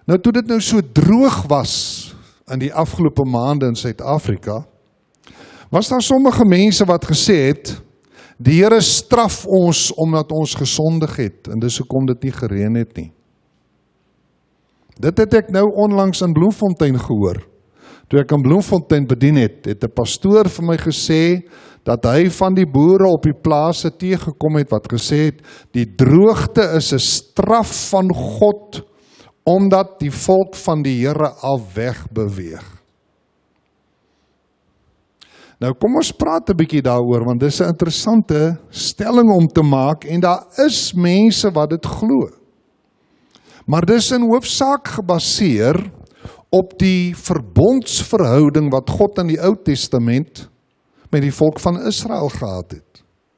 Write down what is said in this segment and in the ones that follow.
Nou toe dit nou so droog was in die afgelope maande in Suid-Afrika, was daar sommige mense wat gesê het, die Here straf ons omdat ons gesondig het, en dis hoekom dit nie gereën het nie. Dit het ek nou onlangs in Bloemfontein gehoor. Toe ek in Bloemfontein bedien het 'n pastoor vir my gesê, dat hy van die boere op die plase teëgekom het, wat gesê het, die droogte is 'n straf van God, omdat die volk van die Here af weg beweeg. Nou kom ons praat 'n bietjie daaroor, want dis 'n interessante stelling om te maak, en daar is mense wat dit glo. Maar dis in hoofsaak gebaseer op die verbondsverhouding wat God in die Ou Testament met die volk van Israel gehad het.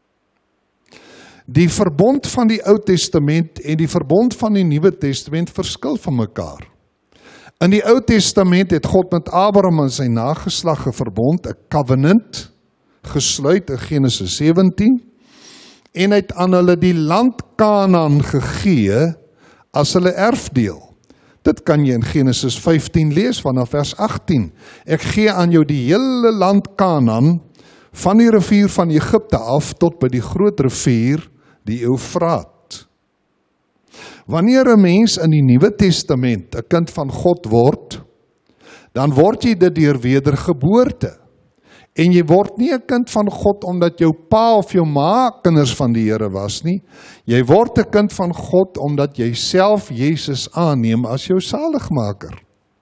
Die verbond van die Ou Testament en die verbond van die Nuwe Testament verskil van mekaar. In die Ou Testament het God met Abraham en sy nageslag 'n verbond, 'n covenant, gesluit in Genesis 17, en hy het aan hulle die land Kanaan gegee as hulle erfdeel. Dit kan jy in Genesis 15 lees vanaf vers 18. Ek gee aan jou die hele land Kanaan, van die rivier van Egipte af tot by die groot rivier, die Eufraat. Wanneer 'n mens in die Nuwe Testament 'n kind van God word, dan word jy dit deur wedergeboorte. En jy word nie 'n kind van God omdat jou pa of jou ma kinders van die Here was nie. Jy word 'n kind van God omdat jy self Jesus aanneem as jou saligmaker.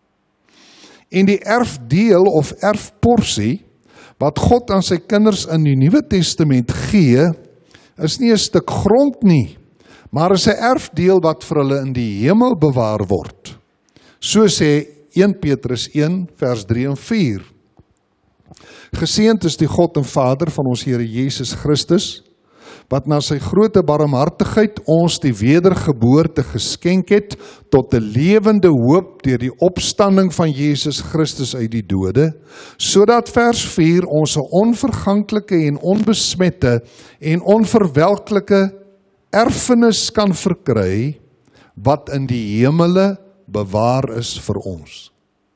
En die erfdeel of erfporsie wat God aan sy kinders in die Nuwe Testament gee, is nie 'n stuk grond nie, maar is 'n erfdeel wat vir hulle in die hemel bewaar word. So sê 1 Petrus 1 vers 3 en 4. Geseënd is die God en Vader van ons Here Jesus Christus, wat na sy groote barmhartigheid ons die wedergeboorte geskenk het tot 'n lewende hoop deur die opstanding van Jesus Christus uit die dode, sodat vers 4 ons 'n onverganklike en onbesmette en onverwelklike erfenis kan verkry, wat in die hemele bewaar is vir ons.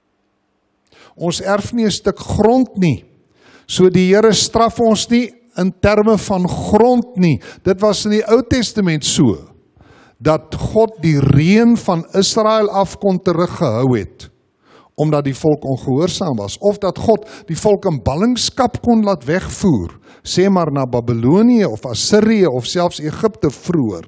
Ons erf nie 'n stuk grond nie, so die Here straf ons nie in terme van grond nie. Dit was in die Ou Testament so, dat God die reën van Israel af kon teruggehou het, omdat die volk ongehoorsaam was, of dat God die volk in ballingskap kon laat wegvoer, sê maar na Babylonië of Assirië of selfs Egipte vroeër.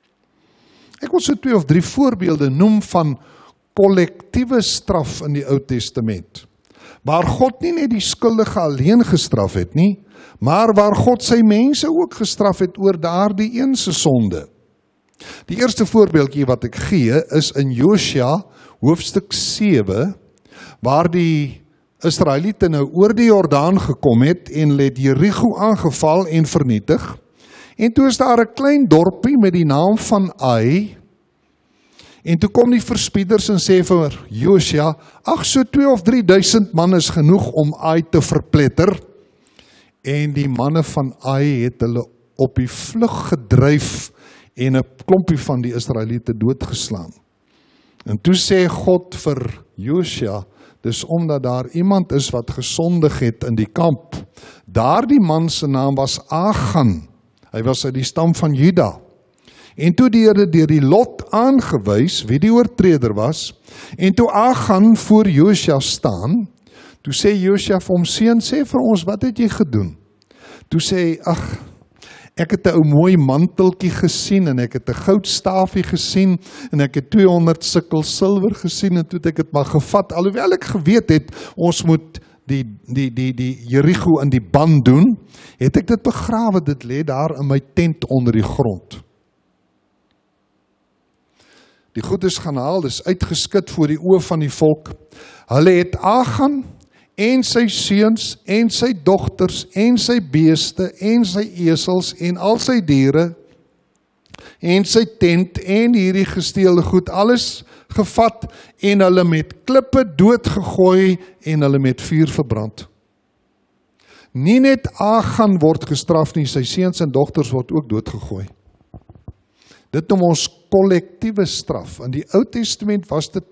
Ek wil so 2 of 3 voorbeelde noem van kollektiewe straf in die Ou Testament, waar God nie net die skuldige alleen gestraf het nie, maar waar God sy mense ook gestraf het oor daardie een se sonde. Die eerste voorbeeldjie wat ek gee is in Josua hoofstuk 7, waar die Israeliete nou oor die Jordaan gekom het en hulle het Jerigo aangeval en vernietig. En toe is daar 'n klein dorpie met die naam van Ai. En toe kom die verspieders en sê vir Josua, ag, so 2 of 3.000 man is genoeg om Ai te verpletter. En die manne van Ai het hulle op die vlug gedryf en 'n klompie van die Israeliete doodgeslaan. En toe sê God vir Josua, dis omdat daar iemand is wat gesondig het in die kamp. Daardie man se naam was Achan. Hy was uit die stam van Juda. En toe die Here deur die lot aangewys wie die oortreder was, en toe Achan voor Josua staan, toe sê Josua vir hom, seun, sê vir ons, wat het jy gedoen? Toe sê hy, ag, ek het 'n ou mooi manteltjie gesien, en ek het 'n goudstaafie gesien, en ek het 200 sikkel silwer gesien, en toe het ek dit maar gevat, alhoewel ek geweet het, ons moet die Jerigo in die band doen, het ek dit begrawe, dit lê daar in my tent onder die grond. Die goed is gaan haal, dis uitgeskit voor die oë van die volk. Hulle het Achan en sy seuns en sy dogters en sy beeste en sy esels en al sy diere en sy tent en hierdie gesteelde goed alles gevat en hulle met klippe doodgegooi en hulle met vuur verbrand. Nie net Achan word gestraf nie, sy seuns en dogters word ook doodgegooi. Dit noem ons kollektiewe straf. In die Ou Testament was dit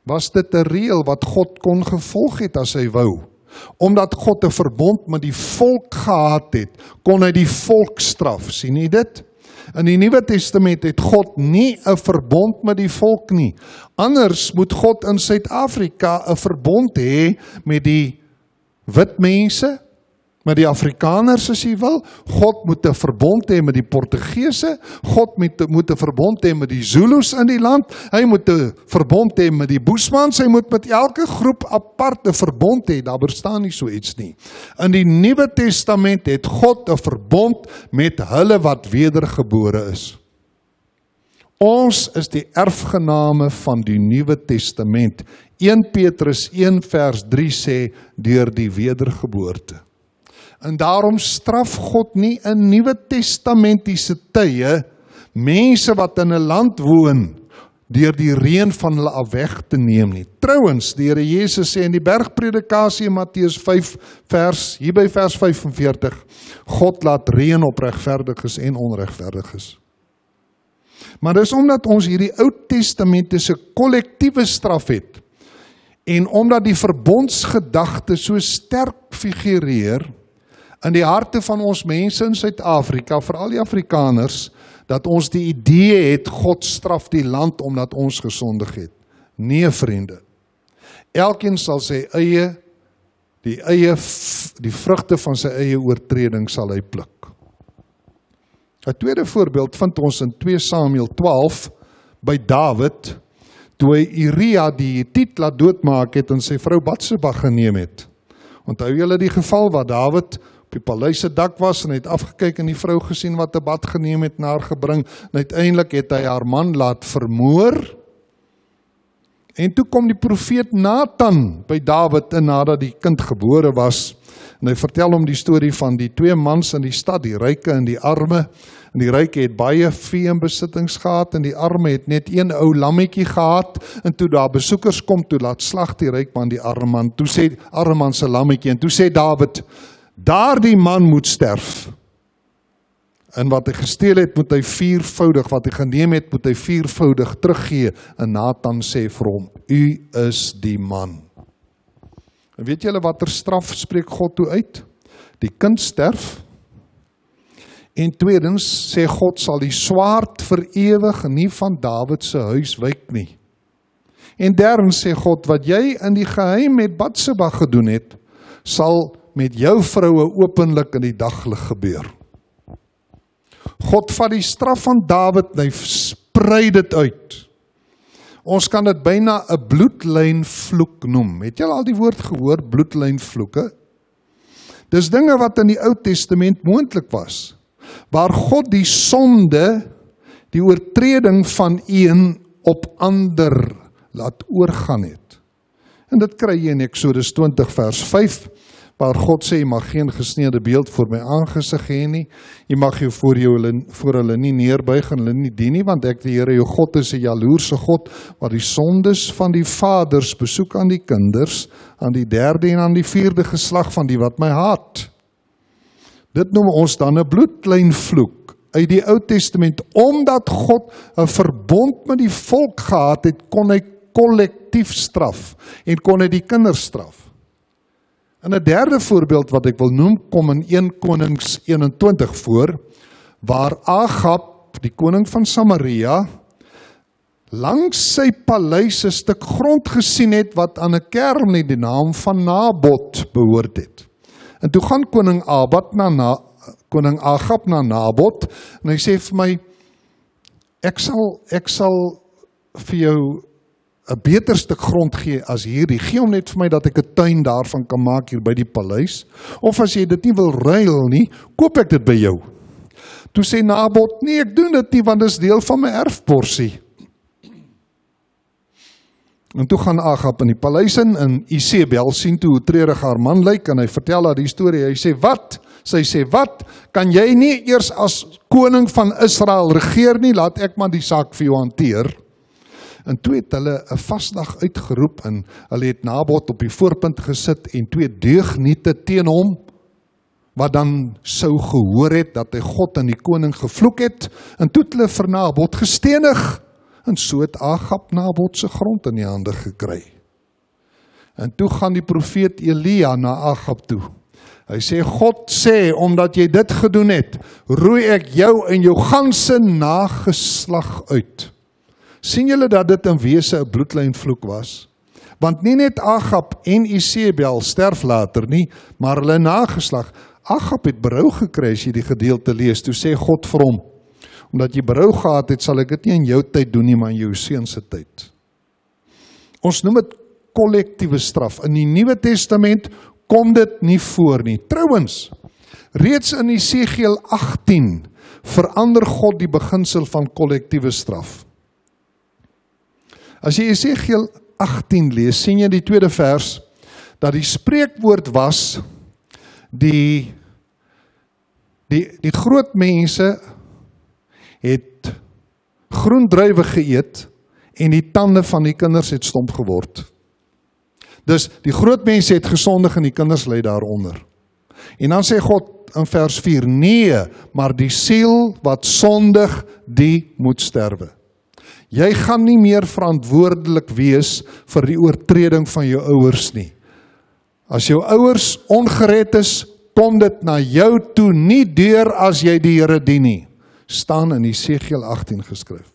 was dit 'n reël wat God kon gevolg het as hy wou. Omdat God 'n verbond met die volk gehad het, kon hy die volk straf. Sien jy dit? In die Nuwe Testament het God nie 'n verbond met die volk nie. Anders moet God in Suid-Afrika 'n verbond hê met die wit mense, met die Afrikaners as jy wil. God moet 'n verbond hê met die Portugese. God moet 'n verbond hê met die Zulus in die land. Hy moet 'n verbond hê met die Boesmans. Hy moet met elke groep apart 'n verbond hê. Daar bestaan nie so iets nie. In die Nuwe Testament het God 'n verbond met hulle wat wedergebore is. Ons is die erfgename van die Nuwe Testament. 1 Petrus 1 vers 3 sê, deur die wedergeboorte. En daarom straf God nie in Nuwe Testamentiese tye mense wat in 'n land woon deur die reën van hulle af weg te neem nie. Trouwens, die Here Jesus sê in die bergpredikasie in Matteus 5 hier by vers 45, God laat reën op regverdiges en onregverdiges. Maar dis omdat ons hierdie Ou Testamentiese kollektiewe straf het en omdat die verbondsgedagte so sterk figureer in die harte van ons mense in Suid-Afrika, veral die Afrikaners, dat ons die idee het, God straf die land omdat ons gesondig het. Nee, vriende. Elkeen sal die vrugte van sy eie oortreding sal hy pluk. 'n tweede voorbeeld vind ons in 2 Samuel 12 by Dawid, toe hy Uria die Hetiet laat doodmaak het en sy vrou Batseba geneem het. Onthou julle die geval waar Dawid op die paleis se dak was en hy het afgekyk en die vrou gesien wat 'n bad geneem het en haar gebring en uiteindelik het hy haar man laat vermoor. En toe kom die profeet Nathan by Dawid in nadat die kind gebore was en hy vertel hom die storie van die 2 mans in die stad, die ryke en die arme. En die ryke het baie vee en besittings gehad en die arme het net 1 ou lammetjie gehad en toe daar besoekers kom, toe laat slag die ryk man die arme man. Toe sê arme man se lammetjie en toe sê Dawid, daardie man moet sterf. En wat hy gesteel het, moet hy 4voudig, wat hy geneem het, moet hy 4voudig teruggee. En Nathan sê vir hom, u is die man. En weet julle watter straf spreek God toe uit? Die kind sterf. En tweedens sê God sal die swaard vir ewig nie van Dawid se huis wyk nie. En derdens sê God, wat jy in die geheim met Batseba gedoen het, sal met jou vroue openlik in die daglig gebeur. God vat die straf van Dawid en hy sprei dit uit. Ons kan dit byna 'n bloedlynvloek noem. Het julle al die woord gehoor, bloedlynvloeke? Dis dinge wat in die Ou Testament moontlik was, waar God die sonde, die oortreding van een op ander laat oorgaan het. En dit kry jy in Eksodus 20 vers 5, waar God sê, jy mag geen gesneede beeld voor my aangesig hê nie, jy mag jou voor hulle nie neerbuig en hulle nie dien nie, want ek die Here jou God is 'n jaloerse God, wat die sondes van die vaders besoek aan die kinders, aan die 3de en aan die 4de geslag van die wat my haat. Dit noem ons dan 'n bloedlynvloek uit die Ou Testament, omdat God 'n verbond met die volk gehad het, kon hy kollektief straf en kon hy die kinders straf. En 'n derde voorbeeld wat ek wil noem, kom in 1 Konings 21 voor, waar Agab, die koning van Samaria, langs sy paleis 'n stuk grond gesien het wat aan 'n kerel met die naam van Nabot behoort het. En toe gaan koning Agab na Nabot en hy sê vir my, ek sal vir jou 'n beter stuk grond gee as hierdie. Gee hom net vir my dat ek 'n tuin daarvan kan maak hier by die paleis. Of as jy dit nie wil ruil nie, koop ek dit by jou. Toe sê Nabot, nee, ek doen dit nie, want dit is deel van my erfporsie. En toe gaan Agab in die paleis in Isebel sien toe hoe treurig haar man lyk en hy vertel haar die storie. Hy sê, wat? Sy sê, wat? Kan jy nie eers as koning van Israel regeer nie? Laat ek maar die saak vir jou hanteer. En toe het hulle 'n vasdag uitgeroep en hulle het Nabot op die voorpunt gesit en 2 deugniete teen hom, wat dan sou gehoor het dat hy God en die koning gevloek het, en toe het hulle vir Nabot gestenig. En so het Agab Nabot se grond in die hande gekry. En toe gaan die profeet Elia na Agab toe. Hy sê, God sê, omdat jy dit gedoen het, roei ek jou en jou ganse nageslag uit. Sien julle dat dit in wese 'n bloedlynvloek was? Want nie net Agab en Isebel sterf later nie, maar hulle nageslag. Agab het berou gekry as jy die gedeelte lees. Toe sê God vir hom, omdat jy berou gehad het, sal ek dit nie in jou tyd doen nie, maar in jou seun se tyd. Ons noem dit kollektiewe straf. In die Nuwe Testament kom dit nie voor nie. Trouwens, reeds in Esegiel 18 verander God die beginsel van kollektiewe straf. As jy Esegiel 18 lees, sien jy die tweede vers, dat die spreekwoord was, die groot mense het groen druiwe geëet en die tande van die kinders het stomp geword. Dus die groot mense het gesondig en die kinders lê daaronder. En dan sê God in vers 4, nee, maar die siel wat sondig, die moet sterwe. Jy gaan nie meer verantwoordelik wees vir die oortreding van jou ouers nie. As jou ouers ongered is, kom dit na jou toe, nie deur as jy die Here dien nie. Staan in Esegiel 18 geskryf.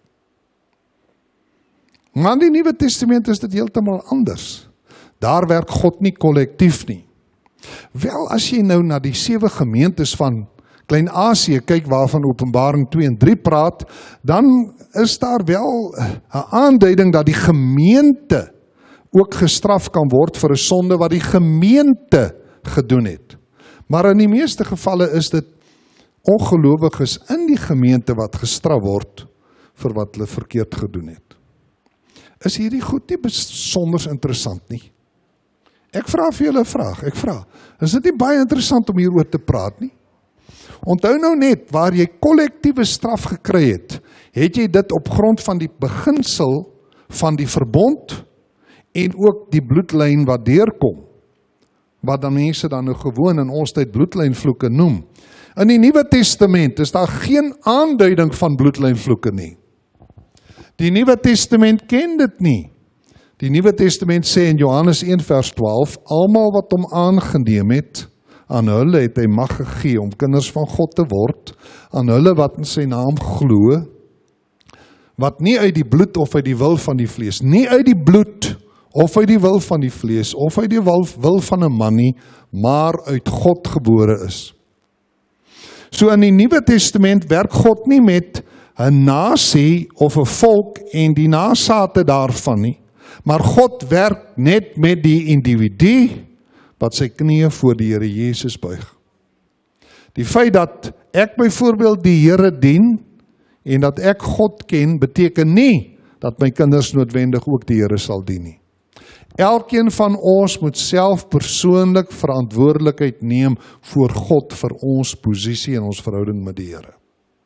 Maar in die Nuwe Testament is dit heeltemal anders. Daar werk God nie kollektief nie. Wel, as jy nou na die 7 gemeentes van Klein-Asië kyk, waarvan Openbaring 2 en 3 praat, dan is daar wel 'n aanduiding dat die gemeente ook gestraf kan word vir 'n sonde wat die gemeente gedoen het. Maar in die meeste gevalle is dit ongelowiges in die gemeente wat gestraf word vir wat hulle verkeerd gedoen het. Is hierdie goed nie besonder interessant nie? Ek vra vir julle 'n vraag, is dit nie baie interessant om hieroor te praat nie? Onthou nou net, waar jy kollektiewe straf gekry het, het jy dit op grond van die beginsel van die verbond en ook die bloedlyn wat deurkom, wat dan mense dan nou gewoon in ons tyd bloedlynvloeke noem. In die Nuwe Testament is daar geen aanduiding van bloedlynvloeke nie. Die Nuwe Testament ken dit nie. Die Nuwe Testament sê in Johannes 1 vers 12, almal wat hom aangeneem het, aan hulle het hy mag gegee om kinders van God te word, aan hulle wat in sy naam glo, wat nie uit die bloed of uit die wil van die vlees, nie uit die bloed of uit die wil van die vlees, of uit die wil van 'n man nie, maar uit God gebore is. So in die Nuwe Testament werk God nie met 'n nasie of 'n volk en die nasate daarvan nie, maar God werk net met die individu wat sy knieë voor die Here Jesus buig. Die feit dat ek byvoorbeeld die Here dien en dat ek God ken, beteken nie dat my kinders noodwendig ook die Here sal dien nie. Elkeen van ons moet self persoonlik verantwoordelikheid neem voor God vir ons posisie en ons verhouding met die Here.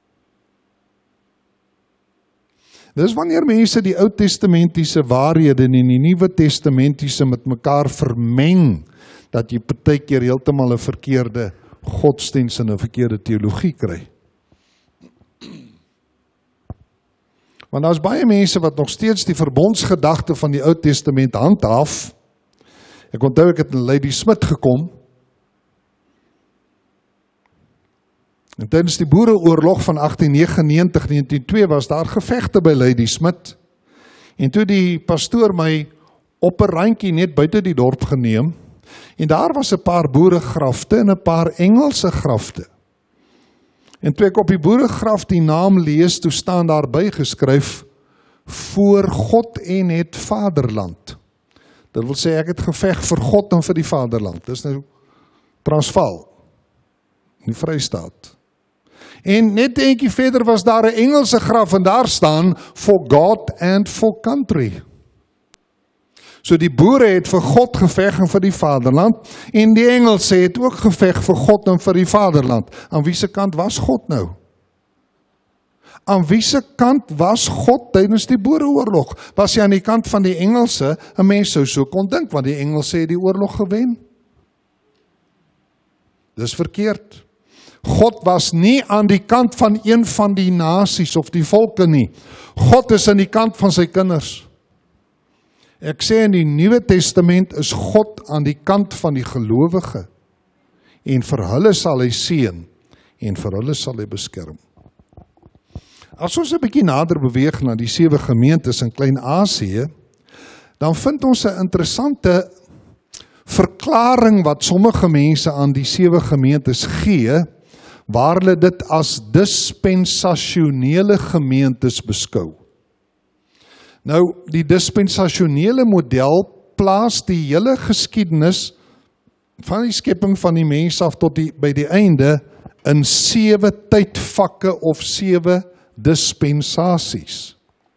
Dis wanneer mense die Ou Testamentiese waarhede en die Nuwe Testamentiese met mekaar vermeng, dat jy partykeer heeltemal 'n verkeerde godsdiens en 'n verkeerde teologie kry. Want daar's baie mense wat nog steeds die verbondsgedagte van die Ou Testament handhaaf. Ek onthou ek het in Lady Smith gekom. En tydens die Boereoorlog van 1899-1902 was daar gevegte by Lady Smith. En toe die pastoor my op 'n randjie net buite die dorp geneem, en daar was 'n paar boeregrafte en 'n paar Engelse grafte. En toe ek op die boeregraf die naam lees, toe staan daar bygeskryf, voor God en het vaderland. Dit wil sê, ek het geveg vir God en vir die vaderland. Dis nou Transvaal, die Vrystaat. En net eentjie verder was daar 'n Engelse graf en daar staan, for God and for country. So die boere het vir God geveg en vir die vaderland, en die Engelse het ook geveg vir God en vir die vaderland. Aan wie se kant was God nou? Aan wie se kant was God tydens die Boereoorlog? Was hy aan die kant van die Engelse? 'n Mens sou so kon dink, want die Engelse het die oorlog gewen. Dis verkeerd. God was nie aan die kant van een van die nasies of die volke nie. God is aan die kant van sy kinders. Ek sê in die Nuwe Testament is God aan die kant van die gelowige. En vir hulle sal hy seën en vir hulle sal hy beskerm. As ons 'n bietjie nader beweeg na die 7 gemeentes in Klein-Asië, dan vind ons 'n interessante verklaring wat sommige mense aan die 7 gemeentes gee, waar hulle dit as dispensasionele gemeentes beskou. Nou, die dispensasionele model plaas die hele geskiedenis van die skepping van die mens af tot by die einde in 7 tydvakke of 7 dispensasies.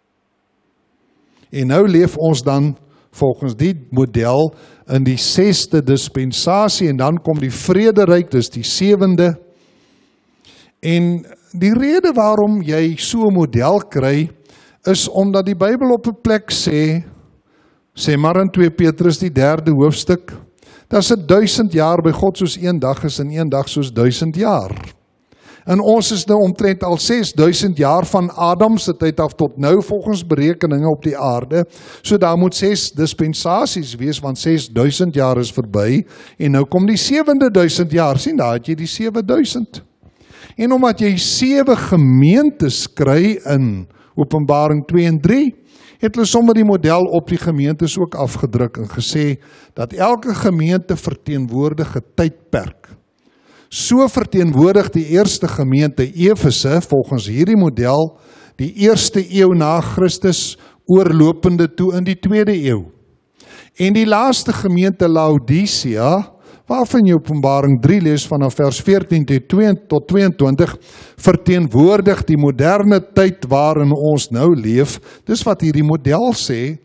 En nou leef ons dan volgens die model in die 6de dispensasie en dan kom die vrederyk, dis die 7de. En die rede waarom jy so 'n model kry, is omdat die Bybel op 'n plek sê maar in 2 Petrus die 3de hoofstuk, dat 1000 jaar by God soos een dag is en een dag soos 1000 jaar. En ons is nou omtrent al 6000 jaar van Adam se tyd af tot nou volgens berekeninge op die aarde. So daar moet 6 dispensasies wees, want 6000 jaar is verby. En nou kom die 7000 jaar. Sien, daar het jy die 7000. En omdat jy 7 gemeentes kry in Openbaring 2 en 3, het hulle sommer die model op die gemeentes ook afgedruk en gesê dat elke gemeente verteenwoordig 'n tydperk. So verteenwoordig die eerste gemeente Efese volgens hierdie model die 1ste eeu na Christus oorlopende toe in die 2de eeu. En die laaste gemeente Laodicea, waarvan jy Openbaring 3 lees vanaf vers 14 tot 22, verteenwoordig die moderne tyd waarin ons nou leef. Dis wat hierdie model sê.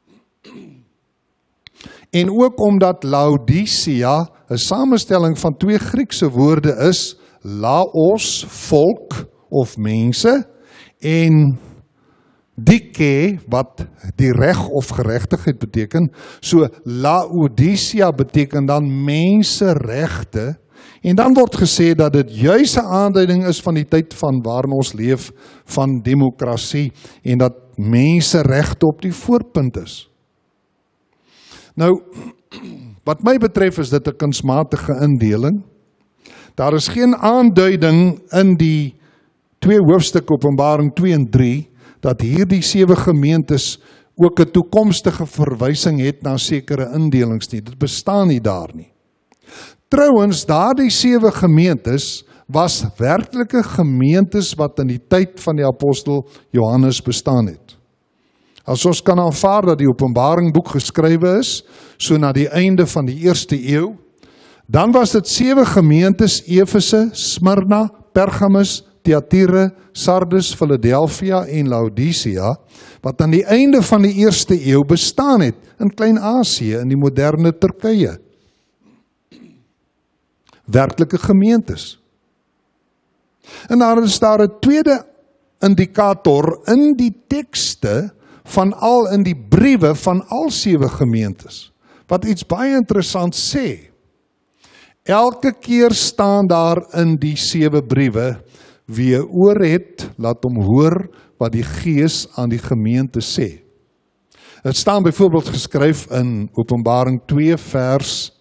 En ook omdat Laodicea 'n samestelling van 2 Griekse woorde is, laos, volk of mense, en dike, wat die reg of geregtigheid beteken. So Laodicea beteken dan menseregte, en dan word gesê dat dit juis 'n aanduiding is van die tyd van waarin ons leef, van demokrasie, en dat menseregte op die voorpunt is. Nou, wat my betref is dit 'n kunsmatige indeling. Daar is geen aanduiding in die 2 hoofstukke Openbaring 2 en 3 dat hierdie 7 gemeentes ook 'n toekomstige verwysing het na sekere indelings nie. Dit bestaan nie daar nie. Trouwens, daardie 7 gemeentes was werklike gemeentes wat in die tyd van die apostel Johannes bestaan het. As ons kan aanvaar dat die Openbaring boek geskrywe is, so na die einde van die 1ste eeu, dan was dit 7 gemeentes, Efese, Smyrna, Pergamus, Thyatira, Sardis, Philadelphia en Laodicea, wat aan die einde van die 1ste eeu bestaan het, in Klein-Asië, in die moderne Turkye. Werklike gemeentes. En daar is daar 'n tweede indikator in die tekste, van al in die briewe van al 7 gemeentes, wat iets baie interessant sê. Elke keer staan daar in die 7 briewe, wie 'n oor het, laat hom hoor wat die Gees aan die gemeente sê. Dit staan byvoorbeeld geskryf in Openbaring 2 vers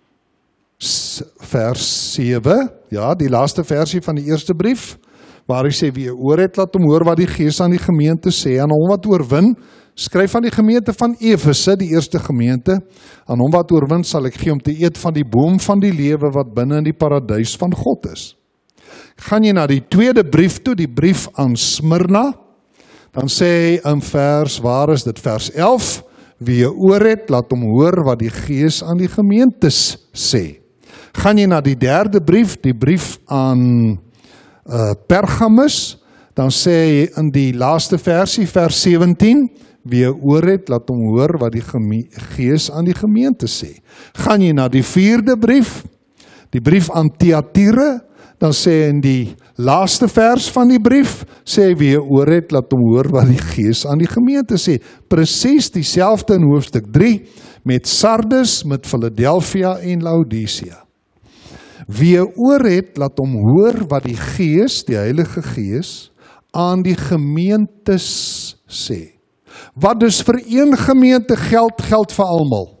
7, ja, die laaste versie van die eerste brief, waar hy sê, wie 'n oor het, laat hom hoor wat die Gees aan die gemeente sê. Aan hom wat oorwin, skryf aan die gemeente van Efese, die eerste gemeente, aan hom wat oorwin sal ek gee om te eet van die boom van die lewe wat binne in die paradys van God is. Gaan jy na die tweede brief toe, die brief aan Smyrna, dan sê hy in vers 11, wie 'n oor het, laat hom hoor wat die Gees aan die gemeentes sê. Gaan jy na die derde brief, die brief aan Pergamus, dan sê hy in die laaste versie, vers 17, wie 'n oor het, laat hom hoor wat die Gees aan die gemeente sê. Gaan jy na die vierde brief, die brief aan Thyatira, dan sê hy in die laaste vers van die brief, sê hy wie 'n oor het, laat hom hoor wat die Gees aan die gemeente sê. Presies dieselfde in hoofstuk 3, met Sardis, met Philadelphia en Laodicea. Wie 'n oor het, laat hom hoor wat die Gees, die Heilige Gees, aan die gemeentes sê. Wat dus vir een gemeente geld, geld vir almal.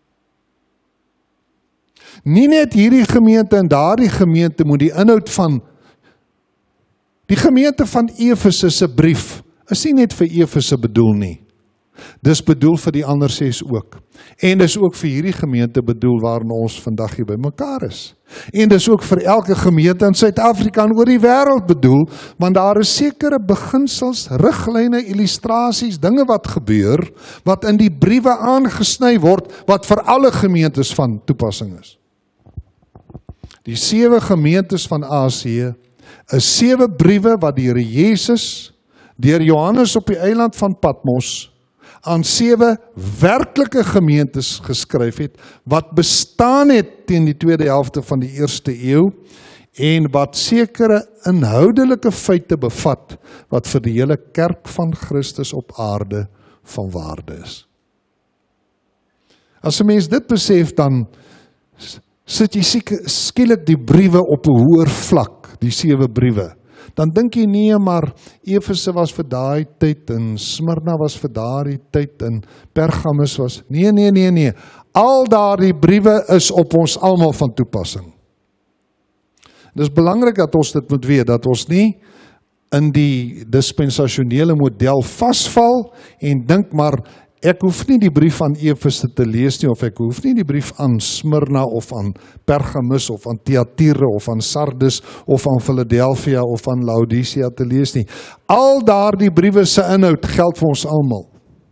Nie net hierdie gemeente en daardie gemeente moet die inhoud van die gemeente van Efese se brief is nie net vir Efese bedoel nie. Dis bedoel vir die ander 6 ook. En dis ook vir hierdie gemeente bedoel waarin ons vandag hier by mekaar is. En dis ook vir elke gemeente in Suid-Afrika en oor die wêreld bedoel, want daar is sekere beginsels, riglyne, illustrasies, dinge wat gebeur, wat in die briewe aangesny word, wat vir alle gemeentes van toepassing is. Die 7 gemeentes van Asië is 7 briewe wat die Here Jesus deur Johannes op die eiland van Patmos aan 7 werklike gemeentes geskryf het, wat bestaan het teen die tweede helfte van die 1ste eeu, en wat sekere inhoudelike feite bevat, wat vir die hele kerk van Christus op aarde van waarde is. As 'n mens dit besef, dan sit jy skielik die briewe op 'n hoër vlak, die 7 briewe. Dan dink jy nie, maar Efese was vir daai tyd, en Smyrna was vir daardie tyd, en Pergamus was, nee. Al daardie briewe is op ons almal van toepassing. Dit is belangrik dat ons dit moet weet, dat ons nie in die dispensasionele model vasval, en dink maar, ek hoef nie die brief aan Efese te lees nie, of ek hoef nie die brief aan Smyrna, of aan Pergamus, of aan Thyatira, of aan Sardis, of aan Philadelphia, of aan Laodicea te lees nie. Al daardie briewe se inhoud geld vir ons almal.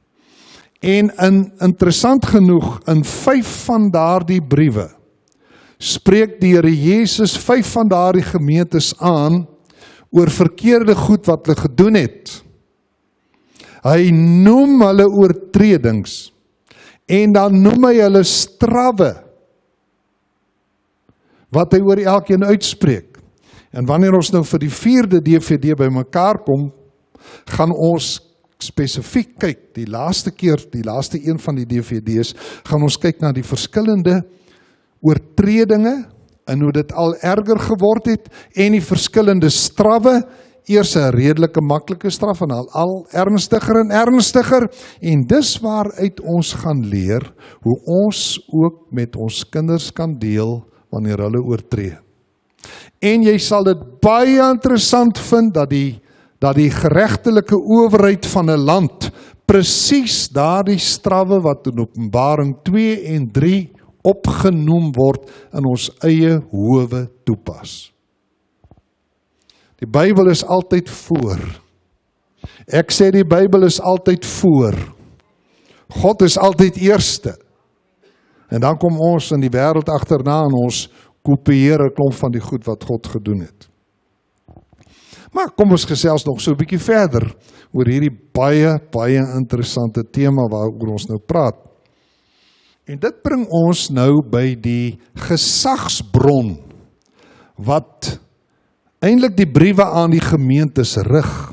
En interessant genoeg, in 5 van daardie briewe, spreek die Here Jesus 5 van daardie gemeentes aan, oor verkeerde goed wat hulle gedoen het. Hy noem hulle oortredings, en dan noem hy hulle strawwe, wat hy oor elkeen uitspreek. En wanneer ons nou vir die 4de DVD by mekaar kom, gaan ons spesifiek kyk, die laaste een van die DVD's, gaan ons kyk na die verskillende oortredinge, en hoe dit al erger geword het, en die verskillende strawwe, eers 'n redelike maklike straf en al ernstiger en ernstiger, en dis waaruit ons gaan leer hoe ons ook met ons kinders kan deel wanneer hulle oortree. En jy sal dit baie interessant vind dat die geregtelike owerheid van 'n land presies daardie strawwe wat in Openbaring 2 en 3 opgenoem word in ons eie howe toepas. Die Bybel is altyd voor. Ek sê die Bybel is altyd voor. God is altyd eerste. En dan kom ons in die wêreld agterna en ons kopieer 'n klomp van die goed wat God gedoen het. Maar kom ons gesels nog so 'n bietjie verder oor hierdie baie interessante tema waaroor ons nou praat. En dit bring ons nou by die gesagsbron wat eintlik die briewe aan die gemeentes rig.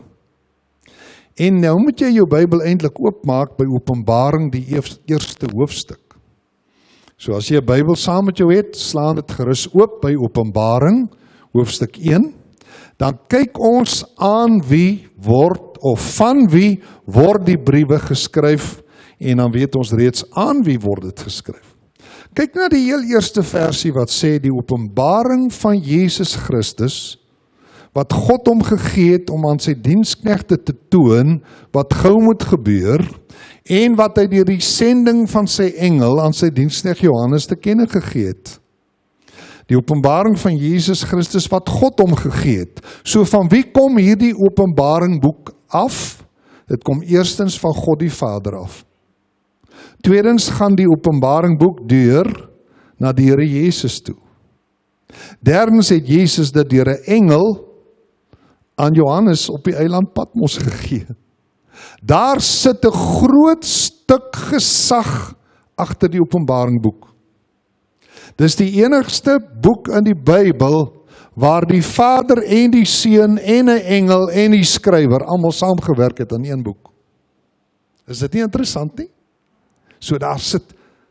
En nou moet jy jou Bybel eintlik oopmaak by Openbaring, die eerste hoofstuk. So as jy 'n Bybel saam met jou het, slaan dit gerus oop by Openbaring, hoofstuk 1. Dan kyk ons aan wie word, of van wie word die briewe geskryf, en dan weet ons reeds aan wie word dit geskryf. Kyk na die heel eerste versie wat sê, die openbaring van Jesus Christus, wat God hom gegee het om aan sy diensknegte te toon, wat gou moet gebeur, en wat hy deur die sending van sy engel aan sy diensknegt Johannes te kenne gegee het. Die openbaring van Jesus Christus wat God hom gegee het. So van wie kom hierdie openbaring boek af? Dit kom eerstens van God die Vader af. Tweedens gaan die openbaring boek deur na die Here Jesus toe. Derdens het Jesus dit deur 'n engel aan Johannes op die eiland Patmos gegee. Daar sit 'n groot stuk gesag agter die openbaring boek. Dis die enigste boek in die Bybel waar die Vader en die Seun en 'n engel en die skrywer almal saamgewerk het aan een boek. Is dit nie interessant nie? So daar sit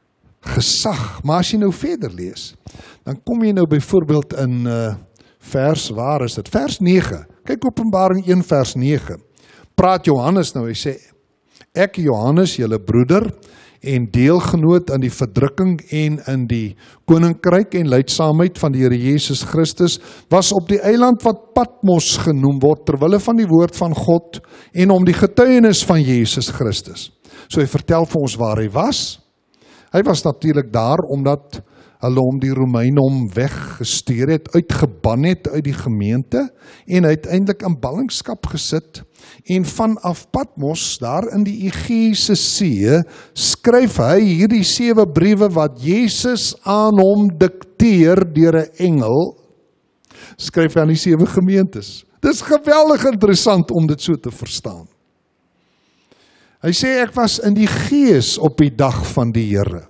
gesag. Maar as jy nou verder lees, dan kom jy nou byvoorbeeld in vers, waar is dit? Vers 9. Kyk Openbaring 1 vers 9. Praat Johannes nou, hy sê, ek Johannes, julle broeder, en deelgenoot aan die verdrukking en in die koninkryk en lydsaamheid van die Here Jesus Christus, was op die eiland wat Patmos genoem word, terwille van die woord van God, en om die getuienis van Jesus Christus. So hy vertel vir ons waar hy was. Hy was natuurlik daar, omdat hulle om die Romeine hom weggestuur het, uitgeban het uit die gemeente, en uiteindelik in ballingskap gesit, en vanaf Patmos, daar in die Egeïese See, skryf hy hierdie 7 briewe wat Jesus aan hom dikteer deur 'n engel, skryf hy aan die 7 gemeentes. Dit is geweldig interessant om dit so te verstaan. Hy sê, ek was in die gees op die dag van die Here.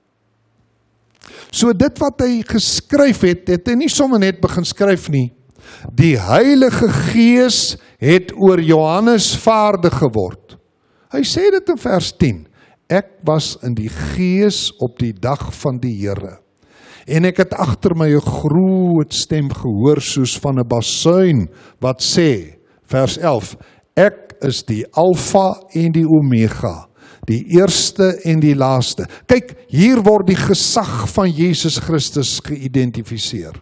So dit wat hy geskryf het, het hy nie sommer net begin skryf nie. Die Heilige Gees het oor Johannes vaardig geword. Hy sê dit in vers 10. Ek was in die gees op die dag van die Here. En ek het agter my 'n groot stem gehoor soos van 'n basuin wat sê, vers 11, ek is die Alfa en die Omega, die eerste en die laaste. Kyk, hier word die gesag van Jesus Christus geïdentifiseer.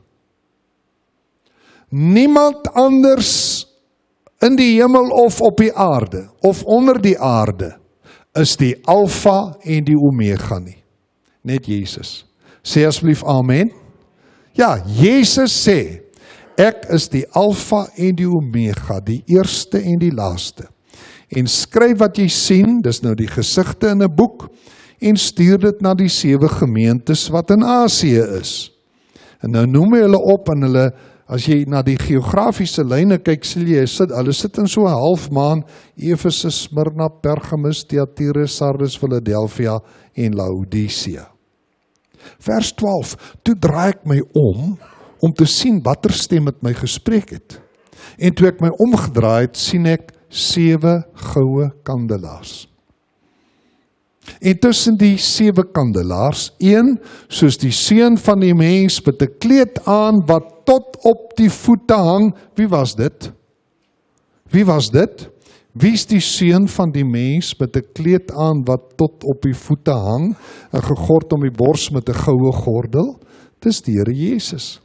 Niemand anders in die hemel of op die aarde, of onder die aarde, is die Alfa en die Omega nie. Net Jesus. Sê asseblief amen. Ja, Jesus sê, ek is die Alfa en die Omega, die eerste en die laaste. En skryf wat jy sien, dis nou die gesigte in 'n boek, en stuur dit na die 7 gemeentes wat in Asië is. En nou noem hy hulle op, en hulle, as jy na die geografiese lyne kyk, sal jy hulle sit in so 'n halfmaan, Efese, Smyrna, Pergamus, Thyatira, Sardes, Philadelphia en Laodicea. Vers 12, toe draai ek my om te sien watter stem met my gespreek het. En toe ek my omgedraai het, sien ek 7 goue kandelaars. En tussen die 7 kandelaars, een soos die seun van die mens met 'n kleed aan wat tot op die voete hang. Wie was dit? Wie was dit? Wie is die seun van die mens met 'n kleed aan wat tot op die voete hang, en gegord om die bors met 'n goue gordel? Dis die Here Jesus.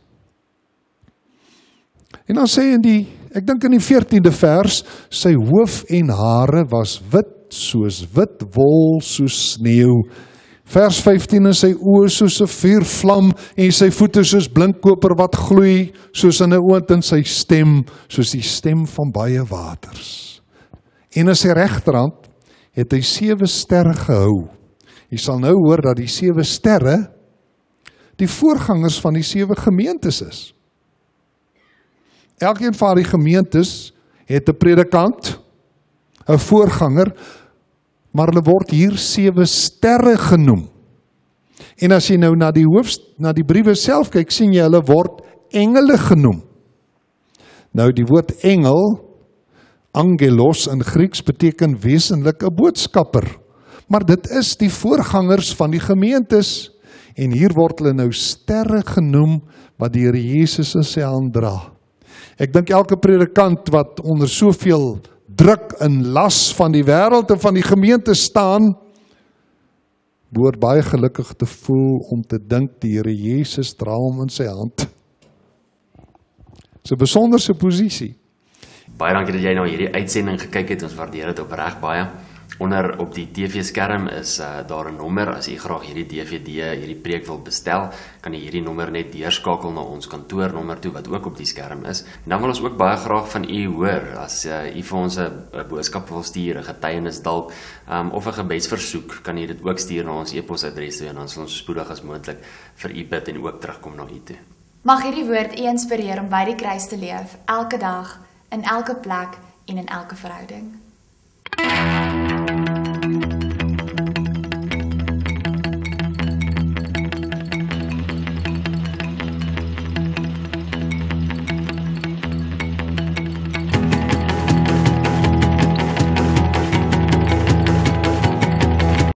En dan sê ek dink in die 14de vers, sy hoof en hare was wit soos wit wol, soos sneeu. Vers 15, en sy oë soos 'n vuurvlam, en sy voete soos blinkkoper wat gloei, soos in 'n oond, en sy stem soos die stem van baie waters. En in sy regterhand het hy 7 sterre gehou. Jy sal nou hoor dat die 7 sterre die voorgangers van die 7 gemeentes is. Elkeen van die gemeentes het 'n predikant, 'n voorganger, maar hulle word hier 7 sterre genoem. En as jy nou na die briewe self kyk, sien jy hulle word engele genoem. Nou die woord engel, angelos in Grieks, beteken wesenlik 'n boodskapper. Maar dit is die voorgangers van die gemeentes. En hier word hulle nou sterre genoem wat die Here Jesus in sy hand dra. Ek dink elke predikant wat onder soveel druk en las van die wêreld en van die gemeente staan, behoort baie gelukkig te voel om te dink die Here Jesus dra hom in sy hand. Dis 'n besonderse posisie. Baie dankie dat jy nou hierdie uitsending gekyk het. Ons waardeer dit opreg baie. Onder op die TV-skerm is daar 'n nommer. As u graag hierdie DVD, hierdie preek wil bestel, kan u hierdie nommer net deurskakel na ons kantoornommer toe wat ook op die skerm is. En dan wil ons ook baie graag van u hoor. As u vir ons 'n boodskap wil stuur, 'n getuienis dalk, of 'n gebedsversoek, kan u dit ook stuur na ons e-posadres toe, en dan sal ons spoedig as moontlik vir u bid en ook terugkom na u toe. Mag hierdie woord u inspireer om by die kruis te leef, elke dag, in elke plek en in elke verhouding.